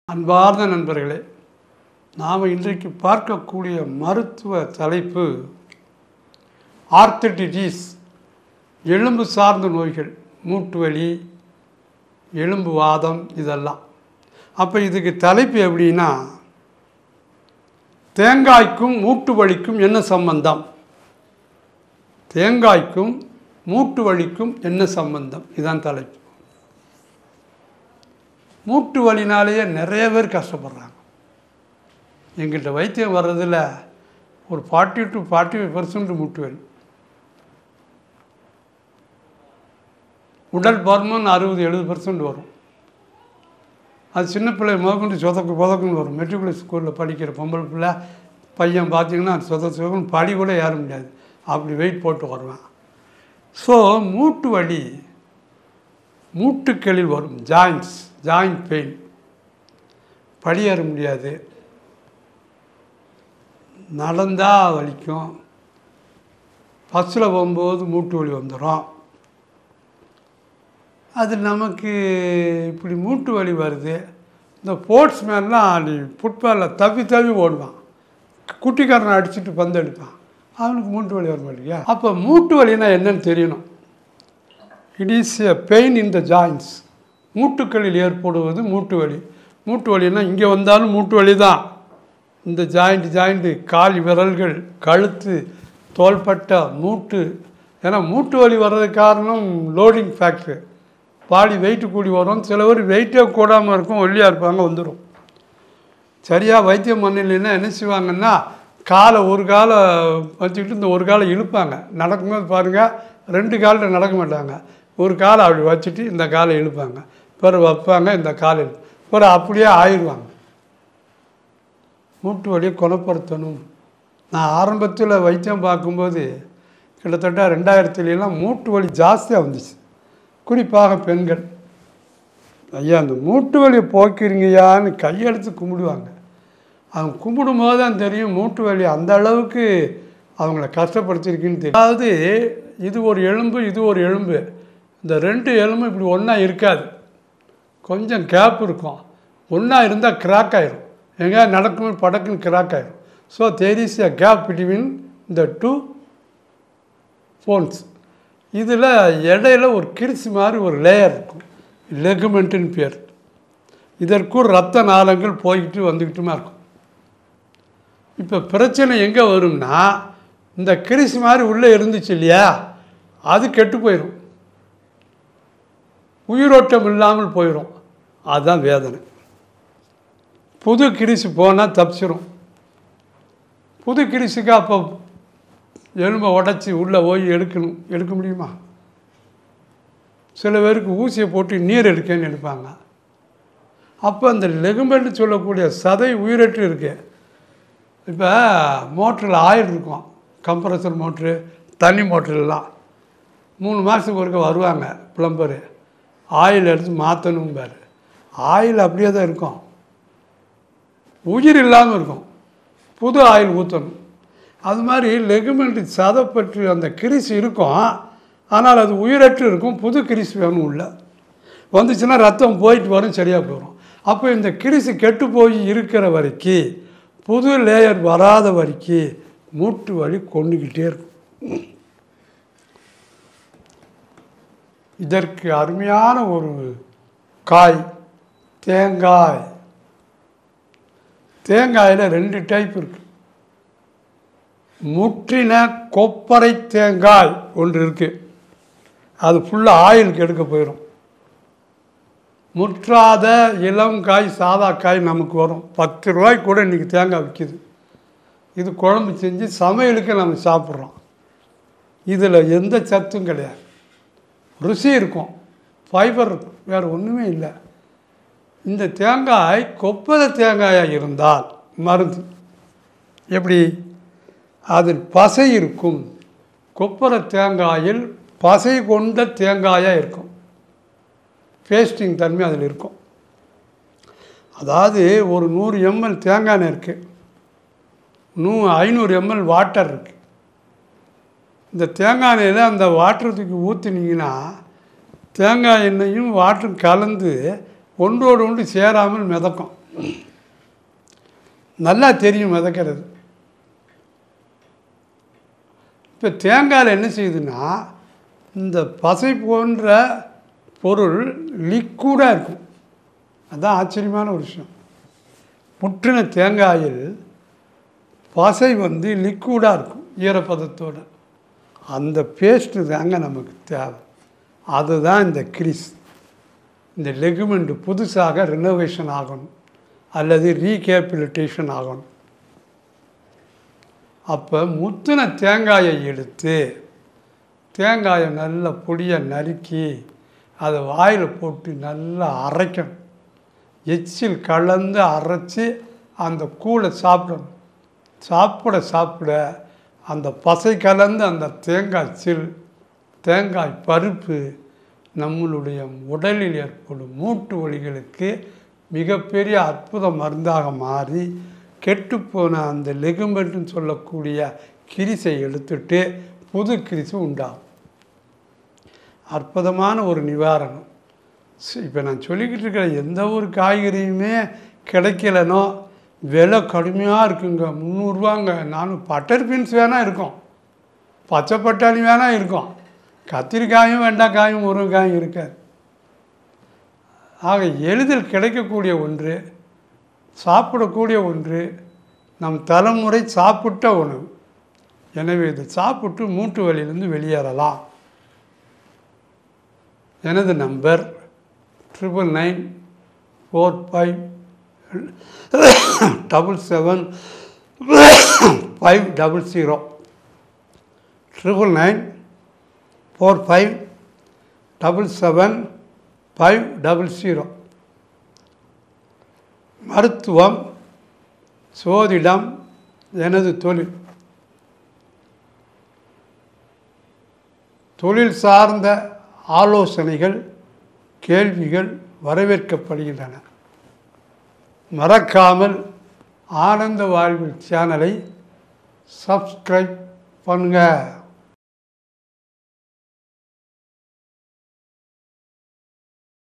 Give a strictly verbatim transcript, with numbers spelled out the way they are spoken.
அன்பார்ந்த நண்பர்களே, நாம் இன்றைக்கு பார்க்கக்கூடிய மருத்துவ தலைப்பு ஆர்த்தடிட்டிஸ், எலும்பு சார்ந்த நோய்கள், மூட்டு வலி, எலும்பு வாதம் இதெல்லாம். அப்போ இதுக்கு தலைப்பு எப்படின்னா, தேங்காய்க்கும் மூட்டு வலிக்கும் என்ன சம்பந்தம், தேங்காய்க்கும் மூட்டு வலிக்கும் என்ன சம்பந்தம், இதுதான் தலைப்பு. மூட்டு வலினாலேயே நிறைய பேர் கஷ்டப்படுறாங்க. எங்கிட்ட வைத்தியம் வர்றதில் ஒரு forty to forty five percent மூட்டு வலி. உடல் பருமன் அறுபது எழுபது பர்சன்ட் வரும். அது சின்ன பிள்ளை முதற்கொண்டு சொதக்கு புதக்குன்னு வரும். மெட்ரிகுலேஷன் ஸ்கூலில் படிக்கிற பொம்பளை பிள்ளை பையன் பார்த்திங்கன்னா சொத சொதக்குன்னு படி கூட ஏற முடியாது, அப்படி வெயிட் போட்டு வருவேன். ஸோ மூட்டு வலி மூட்டுக்களில் வரும், ஜாயின்ட்ஸ் ஜாயிண்ட் பெயின், படி ஏற முடியாது, நடந்தால் வலிக்கும், பஸ்ஸில் போகும்போது மூட்டு வலி வந்துடும். அது நமக்கு இப்படி மூட்டு வலி வருது. இந்த ஸ்போர்ட்ஸ் மேன்லாம் அப்படி ஃபுட்பாலில் தப்பி தப்பி ஓடுவான், குட்டிக்காரனை அடிச்சுட்டு பந்து அடிப்பான், அவனுக்கு மூட்டு வலி வர மாட்டேங்க. அப்போ மூட்டு வலினா என்னன்னு தெரியணும். It is a pain in the joints. மூட்டுக்களில் ஏற்படுவது மூட்டு வலி. மூட்டு வலின்னா இங்கே வந்தாலும் மூட்டு வலி தான். இந்த ஜாயிண்ட் ஜாயிண்ட்டு, கால் விரல்கள், கழுத்து, தோள்பட்டை, மூட்டு. ஏன்னா மூட்டு வலி வர்றதுக்கு காரணம் லோடிங் ஃபேக்டர். பாடி வெயிட்டு கூடி வரும். சில பேர் வெயிட்டே கூடாமல் இருக்கும், ஒல்லியாக இருப்பாங்க, வந்துடும். சரியாக வைத்தியம் பண்ணலைன்னா என்ன செய்வாங்கன்னா, காலை ஒரு காலை வச்சுக்கிட்டு இந்த ஒரு காலை இழுப்பாங்க. நடக்கும்போது பாருங்கள், ரெண்டு காலில் நடக்க மாட்டாங்க, ஒரு காலை அப்படி வச்சுட்டு இந்த காலை இழுப்பாங்க, பிறகு வைப்பாங்க, இந்த காலில் பிறகு அப்படியே ஆயிடுவாங்க. மூட்டு வலியை குணப்படுத்தணும். நான் ஆரம்பத்தில் வைத்தியம் பார்க்கும்போது கிட்டத்தட்ட ரெண்டாயிரத்துலாம் மூட்டு வலி ஜாஸ்தியாக வந்துச்சு, குறிப்பாக பெண்கள். ஐயா அந்த மூட்டு வலியை போக்கிறீங்கயான்னு கையெடுத்து கும்பிடுவாங்க. அவங்க கும்பிடும் போது தான் தெரியும் மூட்டு வலி அந்த அளவுக்கு அவங்கள கஷ்டப்படுத்திருக்குன்னு தெரியும். அதாவது இது ஒரு எலும்பு, இது ஒரு எலும்பு, இந்த ரெண்டு எலும்பு இப்படி ஒன்றா இருக்காது, கொஞ்சம் கேப் இருக்கும். ஒன்றா இருந்தால் கிராக் ஆகிடும், எங்கே நடக்கும்போது படக்குன்னு கிராக் ஆகிடும். So there is a gap between the two bones. இதில் இடையில ஒரு கிரிசி மாதிரி ஒரு லேயர் இருக்கும், லெகுமெண்ட்டுன்னு பேர். இதற்கும் இரத்த நாளங்கள் போய்கிட்டு வந்துக்கிட்டுமா இருக்கும். இப்போ பிரச்சனை எங்கே வரும்னா, இந்த கிரிசி மாதிரி உள்ளே இருந்துச்சு இல்லையா, அது கெட்டு போயிடும், உயிரோட்டம் இல்லாமல் போயிடும். அதுதான் வேதனை. புது கிரிசி போனால் தப்பிச்சிடும். புது கிரிசிக்கு அப்போ எலும்பை உடச்சி உள்ளே போய் எடுக்கணும், எடுக்க முடியுமா? சில பேருக்கு ஊசியை போட்டு நீர் எடுக்கன்னு எடுப்பாங்க. அப்போ அந்த லெகுமெண்ட் சொல்லக்கூடிய சதை உயிரற்று இருக்கு. இப்போ மோட்டரில் ஆயில் இருக்கும், கம்ப்ரஸர் மோட்ரு, தண்ணி மோட்டர்லாம் மூணு மாதத்துக்கு ஒருக்க வருவாங்க ப்ளம்பரு, ஆயில் எடுத்து மாற்றணும் பாரு. ஆயில் அப்படியே தான் இருக்கும், உயிர் இல்லாமல் இருக்கும், புது ஆயில் ஊற்றணும். அது மாதிரி லெகுமெண்ட் சதைப்பற்று அந்த கிரிசி இருக்கும், ஆனால் அது உயிரற்று இருக்கும், புது கிரிசி வேணும் உள்ள வந்துச்சுன்னா ரத்தம் போயிட்டு வரும், சரியாக போயிடும். அப்போ இந்த கிரிசி கெட்டு போய் இருக்கிற வரைக்கும், புது லேயர் வராத வரைக்கும் மூட்டு வலி கொண்டுக்கிட்டே இருக்கும். இதற்கு அருமையான ஒரு காய் தேங்காய். தேங்காயில் ரெண்டு டைப் இருக்கு. முற்றின கொப்பரை தேங்காய் ஒன்று இருக்குது, அது ஃபுல்லாக ஆயிலுக்கு எடுக்க போயிடும். முற்றாத இளம் காய், சாதா காய் நமக்கு வரும். பத்து ரூபாய்க்கு கூட இன்றைக்கி தேங்காய் விற்கிது. இது குழம்பு செஞ்சு சமையலுக்கு நம்ம சாப்பிட்றோம். இதில் எந்த சத்தும் கிடையாது, ருசி இருக்கும், ஃபைபர் இருக்கும், வேறு ஒன்றுமே இல்லை. இந்த தேங்காய் கொப்பரை தேங்காயாக இருந்தால் மருந்து. எப்படி? அதில் பசை இருக்கும். கொப்பரை தேங்காயில் பசை கொண்ட தேங்காயாக இருக்கும், பேஸ்டிங் தன்மை அதில் இருக்கும். அதாவது ஒரு நூறு எம்எல் தேங்காய் எண்ணெய் இருக்குது, நூ ஐநூறு எம்எல் வாட்டர் இருக்குது. இந்த தேங்காய் எண்ணெயில் அந்த வாட்டர் தூக்கி ஊற்றினீங்கன்னா தேங்காய் எண்ணெயும் வாட்டரும் கலந்து ஒன்றோடு ஒன்று சேராமல் மிதக்கும். நல்லா தெரியும் மிதக்கிறது. இப்போ தேங்காயில் என்ன செய்யுதுன்னா, இந்த பசை போன்ற பொருள் லிக்விடாக இருக்கும். அதுதான் ஆச்சரியமான ஒரு விஷயம். முற்றின தேங்காயில் பசை வந்து லிக்விடாக இருக்கும் ஈரப்பதத்தோடு. அந்த பேஸ்ட்டு தாங்க நமக்கு தேவை. அதுதான் இந்த கிரீஸ். இந்த லெகுமெண்ட் புதுசாக ரினோவேஷன் ஆகணும் அல்லது ரீகேபிலிட்டேஷன் ஆகணும். அப்போ முத்தின தேங்காயை எடுத்து தேங்காயை நல்லா பொடியை நறுக்கி அதை வாயில் போட்டு நல்லா அரைக்கணும். எச்சில் கலந்து அரைச்சி அந்த கூழை சாப்பிடணும். சாப்பிட சாப்பிட அந்த பசை கலந்து அந்த தேங்காய் சில் தேங்காய் பருப்பு நம்மளுடைய உடலில் ஏற்படும் மூட்டு வலிகளுக்கு மிகப்பெரிய அற்புத மருந்தாக மாறி கெட்டுப்போன அந்த லெகுமெண்ட்னு சொல்லக்கூடிய கிரிசை எடுத்துட்டு புது கிரிசு உண்டாகும். அற்புதமான ஒரு நிவாரணம். இப்போ நான் சொல்லிக்கிட்டு இருக்கிற எந்த ஒரு காய்கறியுமே கிடைக்கலனோ விலை கடுமையாக இருக்குங்க, முந்நூறுரூவாங்க. நானும் பட்டர் பீன்ஸ் வேணால் இருக்கும், பச்சை பட்டாணி வேணால் இருக்கும், கத்திரிக்காயும் வெண்டைக்காயும் முருங்கைக்காயும் இருக்காது. ஆக எளிதில் கிடைக்கக்கூடிய ஒன்று, சாப்பிடக்கூடிய ஒன்று, நம் தலைமுறை சாப்பிட்ட உணவு. எனவே இதை சாப்பிட்டு மூட்டு வலியிலிருந்து வெளியேறலாம். எனது number triple nine four five double seven five double zero triple nine four five double seven five double zero. மருத்துவம், சோதிடம் எனது தொழில். தொழில் சார்ந்த ஆலோசனைகள், கேள்விகள் வரவேற்கப்படுகின்றன. மறக்காமல் ஆனந்த வாழ்வில் சேனலை சப்ஸ்கிரைப் பண்ணுங்கள்.